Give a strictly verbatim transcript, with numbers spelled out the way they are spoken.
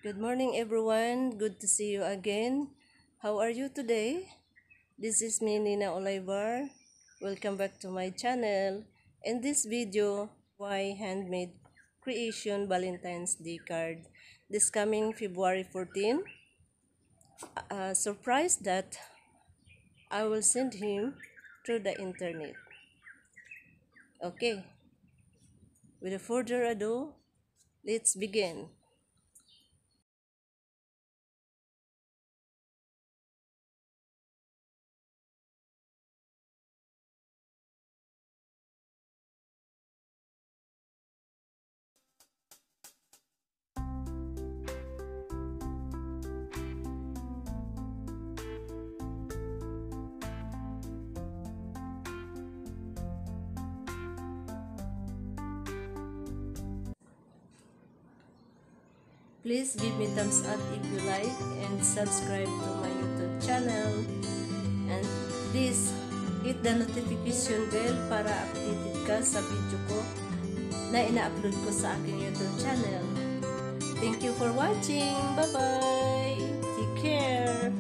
Good morning, everyone. Good to see you again. How are you today? This is me, Nina Olivar. Welcome back to my channel. In this video, why handmade creation Valentine's Day card this coming February fourteenth. A surprise that I will send him through the internet. Okay, without further ado, let's begin. Please give me thumbs up if you like and subscribe to my YouTube channel. And please hit the notification bell para updated ka sa video ko na ina-upload ko sa aking YouTube channel. Thank you for watching. Bye-bye. Take care.